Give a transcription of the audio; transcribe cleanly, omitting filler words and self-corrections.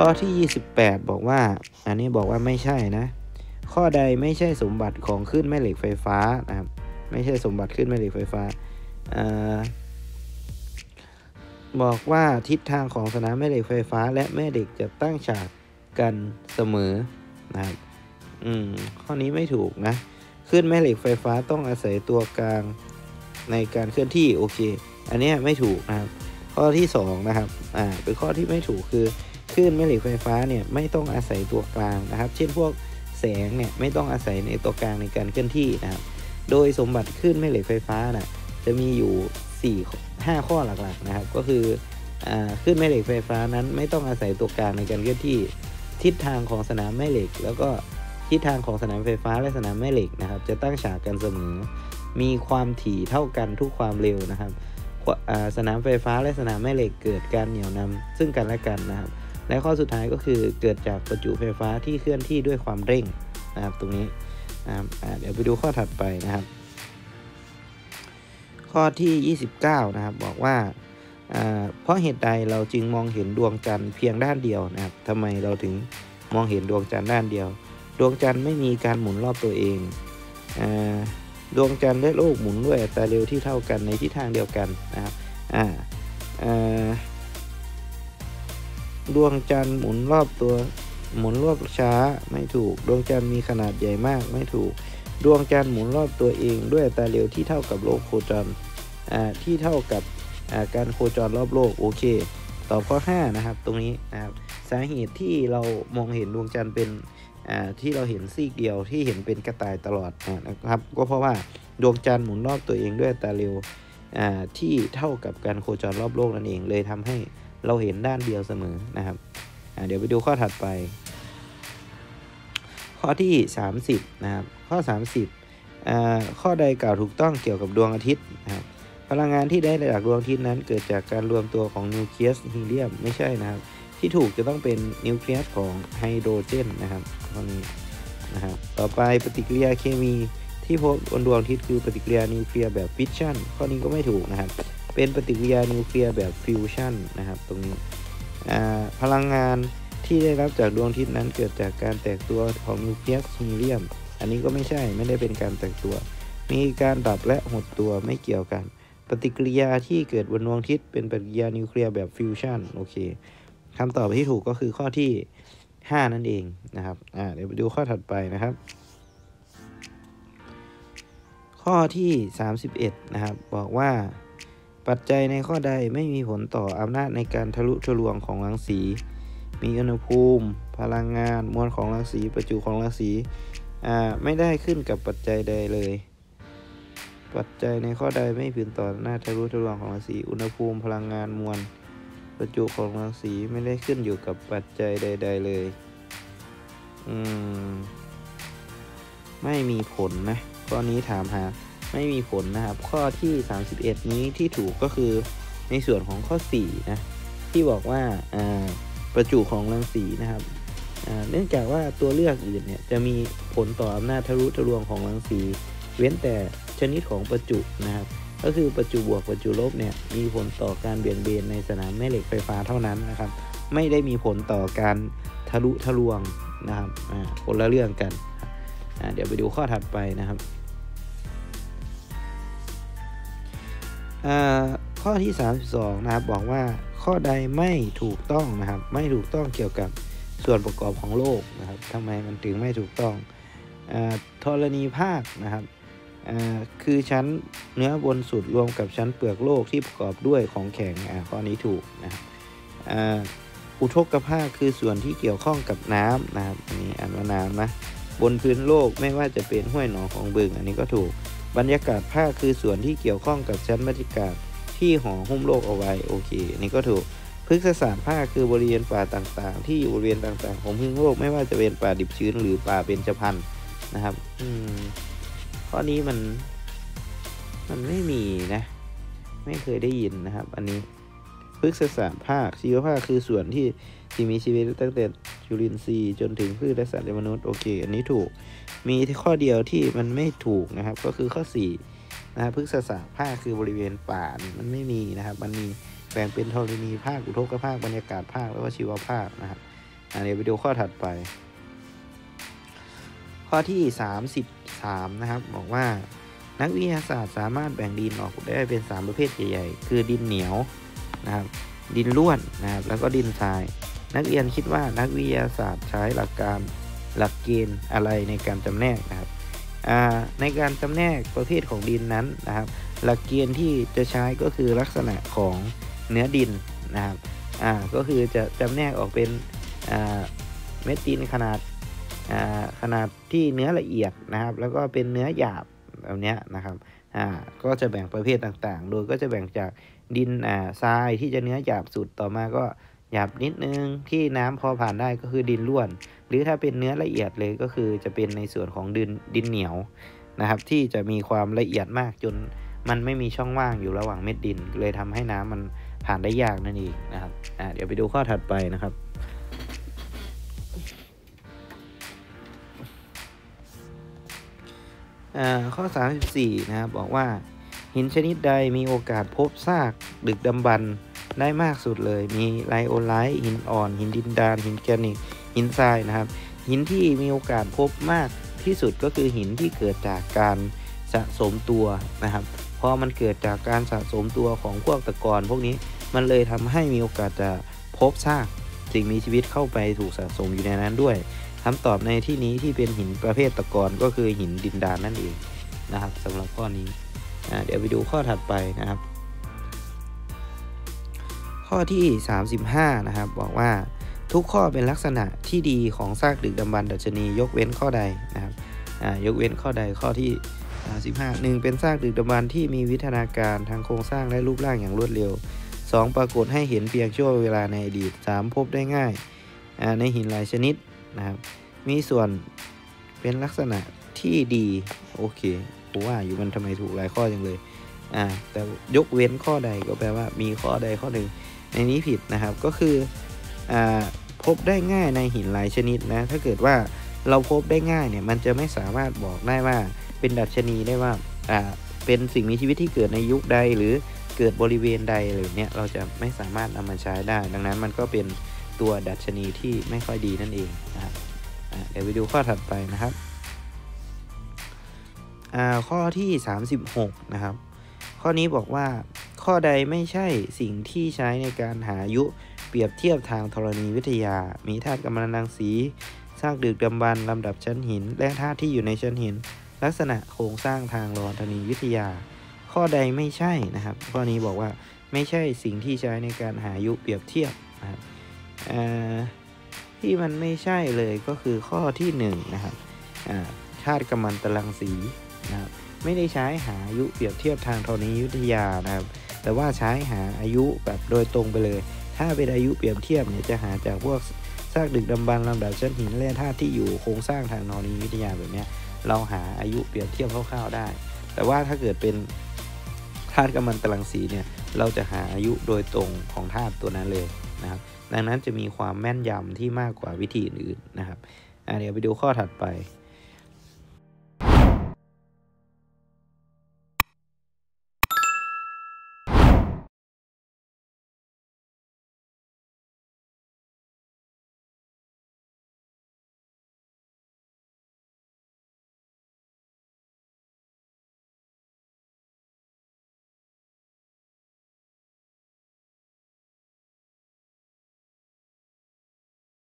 ข้อที่28บอกว่าอันนี้บอกว่าไม่ใช่นะข้อใดไม่ใช่สมบัติของคลื่นแม่เหล็กไฟฟ้านะครับไม่ใช่สมบัติคลื่นแม่เหล็กไฟฟ้าบอกว่าทิศทางของสนามแม่เหล็กไฟฟ้าและแม่เหล็กจะตั้งฉากกันเสมอนะครับข้อนี้ไม่ถูกนะคลื่นแม่เหล็กไฟฟ้าต้องอาศัยตัวกลางในการเคลื่อนที่โอเคอันนี้ไม่ถูกนะครับข้อที่2นะครับเป็นข้อที่ไม่ถูกคือคลื่นแม่เหล็กไฟฟ้าเนี่ยไม่ต้องอาศัยตัวกลางนะครับเช่นพวกแสงเนี่ยไม่ต้องอาศัยในตัวกลางในการเคลื่อนที่นะครับโดยสมบัติคลื่นแม่เหล็กไฟฟ้าน่ะจะมีอยู่5ข้อหลักๆนะครับก็คือคลื่นแม่เหล็กไฟฟ้านั้นไม่ต้องอาศัยตัวกลางในการเคลื่อนที่ทิศทางของสนามแม่เหล็กแล้วก็ทิศทางของสนามไฟฟ้าและสนามแม่เหล็กนะครับจะตั้งฉากกันเสมอมีความถี่เท่ากันทุกความเร็วนะครับสนามไฟฟ้าและสนามแม่เหล็กเกิดการเหนี่ยวนำซึ่งกันและกันนะครับและข้อสุดท้ายก็คือเกิดจากประจุไฟฟ้าที่เคลื่อนที่ด้วยความเร่งนะครับตรงนี้เดี๋ยวไปดูข้อถัดไปนะครับข้อที่29นะครับบอกว่าเพราะเหตุใดเราจึงมองเห็นดวงจันทร์เพียงด้านเดียวนะครับทำไมเราถึงมองเห็นดวงจันทร์ด้านเดียวดวงจันทร์ไม่มีการหมุนรอบตัวเองดวงจันทร์และโลกหมุนด้วยอัตราเร็วที่เท่ากันในทิศทางเดียวกันนะครับดวงจันทร์หมุนรอบช้าไม่ถูกดวงจันทร์มีขนาดใหญ่มากไม่ถูกดวงจันทร์หมุนรอบตัวเองด้วยอัตราเร็วที่เท่ากับโลกโคจรที่เท่ากับการโคจรรอบโลกโอเคตอบข้อ5นะครับตรงนี้นะครับสาเหตุที่เรามองเห็นดวงจันทร์เป็นที่เราเห็นซีกเดียวที่เห็นเป็นกระต่ายตลอดนะครับก็เพราะว่าดวงจันทร์หมุนรอบตัวเองด้วยอัตราเร็วที่เท่ากับการโคจรรอบโลกนั่นเองเลยทำให้เราเห็นด้านเดียวเสมอนะครับเดี๋ยวไปดูข้อถัดไปข้อที่30นะครับข้อ30ข้อใดกล่าวถูกต้องเกี่ยวกับดวงอาทิตย์นะครับพลังงานที่ได้จากดวงอาทิตย์นั้นเกิดจากการรวมตัวของนิวเคลียสฮีเลียมไม่ใช่นะครับที่ถูกจะต้องเป็นนิวเคลียสของไฮโดรเจนนะครับข้อนี้นะครับต่อไปปฏิกิริยาเคมีที่พบบนดวงอาทิตย์คือปฏิกิริยานิวเคลียร์แบบฟิชชันข้อนี้ก็ไม่ถูกนะครับเป็นปฏิกิริยานิวเคลียร์แบบฟิวชันนะครับตรงนี้พลังงานที่ได้รับจากดวงอาทิตย์นั้นเกิดจากการแตกตัวของนิวเคลียสฮีเลียมอันนี้ก็ไม่ได้เป็นการแตกตัวมีการดับและหดตัวไม่เกี่ยวกันปฏิกิริยาที่เกิดบนดวงอาทิตย์เป็นปฏิกิริยานิวเคลียร์แบบฟิวชันโอเคคำตอบที่ถูกก็คือข้อที่5นั่นเองนะครับเดี๋ยวไปดูข้อถัดไปนะครับข้อที่31นะครับบอกว่าปัจจัยในข้อใดไม่มีผลต่ออำนาจในการทะลุทะลวงของรังสีมีอุณหภูมิพลังงานมวลของรังสีประจุของรังสีไม่ได้ขึ้นกับปัจจัยใดเลยปัจจัยในข้อใดไม่มีผลต่ออำนาจทะลุทะลวงของรังสีอุณหภูมิพลังงานมวลประจุของรังสีไม่ได้ขึ้นอยู่กับปัจจัยใดๆเลยไม่มีผลนะข้อนี้ถามหาไม่มีผลนะครับข้อที่31นี้ที่ถูกก็คือในส่วนของข้อ4นะที่บอกว่าประจุของรังสีนะครับเนื่องจากว่าตัวเลือกอื่นเนี่ยจะมีผลต่ออำนาจทะลุทะลวงของรังสีเว้นแต่ชนิดของประจุนะครับก็คือประจุบวกประจุลบเนี่ยมีผลต่อการเบี่ยงเบนในสนามแม่เหล็กไฟฟ้าเท่านั้นนะครับไม่ได้มีผลต่อการทะลุทะลวงนะครับคนละเรื่องกันเดี๋ยวไปดูข้อถัดไปนะครับข้อที่32นะครับบอกว่าข้อใดไม่ถูกต้องนะครับไม่ถูกต้องเกี่ยวกับส่วนประกอบของโลกนะครับทำไมมันถึงไม่ถูกต้องธรณีภาคนะครับคือชั้นเนื้อบนสุดรวมกับชั้นเปลือกโลกที่ประกอบด้วยของแข็งข้อนี้ถูกนะครับอุทกภาคคือส่วนที่เกี่ยวข้องกับน้ำนะครับอันนี้อ่านว่าน้ำนะบนพื้นโลกไม่ว่าจะเป็นห้วยหนองของบึงอันนี้ก็ถูกบรรยากาศภาคคือส่วนที่เกี่ยวข้องกับชั้นบรรยากาศที่ห่อหุ้มโลกเอาไว้โอเคอันนี้ก็ถูกพฤกษศาสตร์ภาคคือบริเวณป่าต่างๆที่อยู่บริเวณต่างๆของพื้นโลกไม่ว่าจะเป็นป่าดิบชื้นหรือป่าเบญจพรรณนะครับข้อนี้มันไม่มีนะไม่เคยได้ยินนะครับอันนี้พฤกษศาสตร์ภาคชีวภาคคือส่วนที่มีชีวิตตั้งแต่จุลินทรีย์จนถึงพืชและสัตว์และมนุษย์โอเคอันนี้ถูกมีข้อเดียวที่มันไม่ถูกนะครับก็คือข้อ4นะครับพฤกษศาสตร์ภาคคือบริเวณป่ามันไม่มีนะครับมันมีแบ่งเป็นธรณีภาคอุทกภาคบรรยากาศภาคแล้วก็ชีวภาคนะครับเดี๋ยวไปดูข้อถัดไปข้อที่33นะครับบอกว่านักวิทยาศาสตร์สามารถแบ่งดินออกได้เป็น3ประเภทใหญ่ๆคือดินเหนียวนะครับดินร่วนนะครับแล้วก็ดินทรายนักเรียนคิดว่านักวิทยาศาสตร์ใช้หลักเกณฑ์อะไรในการจำแนกนะครับในการจำแนกประเภทของดินนั้นนะครับหลักเกณฑ์ที่จะใช้ก็คือลักษณะของเนื้อดินนะครับก็คือจะจำแนกออกเป็นเม็ดดินขนาดที่เนื้อละเอียดนะครับแล้วก็เป็นเนื้อหยาบแบบนี้นะครับก็จะแบ่งประเภทต่างๆโดยก็จะแบ่งจากดินทรายที่จะเนื้อหยาบสุดต่อมาก็หยาบนิดนึงที่น้ำพอผ่านได้ก็คือดินร่วนหรือถ้าเป็นเนื้อละเอียดเลยก็คือจะเป็นในส่วนของดินเหนียวนะครับที่จะมีความละเอียดมากจนมันไม่มีช่องว่างอยู่ระหว่างเม็ดดินเลยทำให้น้ำมันผ่านได้ยากนั่นเองนะครับเดี๋ยวไปดูข้อถัดไปนะครับข้อ34นะครับบอกว่าหินชนิดใดมีโอกาสพบซากดึกดำบรรพ์ได้มากสุดเลยมีไลโอไลท์หินอ่อนหินดินดานหินแกรนิตหินทรายนะครับหินที่มีโอกาสพบมากที่สุดก็คือหินที่เกิดจากการสะสมตัวนะครับเพราะมันเกิดจากการสะสมตัวของพวกตะกอนพวกนี้มันเลยทำให้มีโอกาสจะพบซากสิ่งมีชีวิตเข้าไปถูกสะสมอยู่ในนั้นด้วยคำตอบในที่นี้ที่เป็นหินประเภทตะกอนก็คือหินดินดานนั่นเองนะครับสำหรับข้อนี้เดี๋ยวไปดูข้อถัดไปนะครับข้อที่35นะครับบอกว่าทุกข้อเป็นลักษณะที่ดีของซากดึกดำบรรพ์ดัชนียกเว้นข้อใดนะครับยกเว้นข้อใดข้อที่15 1เป็นซากดึกดำบรรพ์ที่มีวิทยาการทางโครงสร้างและรูปร่างอย่างรวดเร็ว2ปรากฏให้เห็นเพียงช่วงเวลาในอดีต3พบได้ง่ายในหินหลายชนิดนะครับมีส่วนเป็นลักษณะที่ดีโอเคผมว่าอยู่มันทำไมถูกหลายข้อจังเลยแต่ยกเว้นข้อใดก็แปลว่ามีข้อใดข้อหนึ่งในนี้ผิดนะครับก็คือพบได้ง่ายในหินหลายชนิดนะถ้าเกิดว่าเราพบได้ง่ายเนี่ยมันจะไม่สามารถบอกได้ว่าเป็นดัชนีได้ว่าเป็นสิ่งมีชีวิตที่เกิดในยุคใดหรือเกิดบริเวณใดหรือเนี่ยเราจะไม่สามารถนำมาใช้ได้ดังนั้นมันก็เป็นตัวดัชนีที่ไม่ค่อยดีนั่นเองนะครับเดี๋ยวไปดูข้อถัดไปนะครับข้อที่36นะครับข้อนี้บอกว่าข้อใดไม่ใช่สิ่งที่ใช้ในการหาอายุเปรียบเทียบทางธรณีวิทยามีธาตุกัมมันตรังสีซากดึกดำบรรพ์ลำดับชั้นหินและธาตุที่อยู่ในชั้นหินลักษณะโครงสร้างทางธรณีวิทยาข้อใดไม่ใช่นะครับข้อนี้บอกว่าไม่ใช่สิ่งที่ใช้ในการหาอายุเปรียบเทียบนะครับที่มันไม่ใช่เลยก็คือข้อที่1นะครับธาตุกัมมันตรังสีนะครับไม่ได้ใช้หาอายุเปรียบเทียบทางธรณีวิทยานะครับแต่ว่าใช้หาอายุแบบโดยตรงไปเลยถ้าเป็นอายุเปรียบเทียบเนี่ยจะหาจากพวกซากดึกดำบรรพ์ลำดับชั้นหินและธาตุที่อยู่โครงสร้างทางธรณีวิทยาแบบนี้เราหาอายุเปรียบเทียบคร่าวๆได้แต่ว่าถ้าเกิดเป็นธาตุกัมมันตรังสีเนี่ยเราจะหาอายุโดยตรงของธาตุตัวนั้นเลยนะครับดังนั้นจะมีความแม่นยำที่มากกว่าวิธีอื่นๆนะครับเดี๋ยวไปดูข้อถัดไป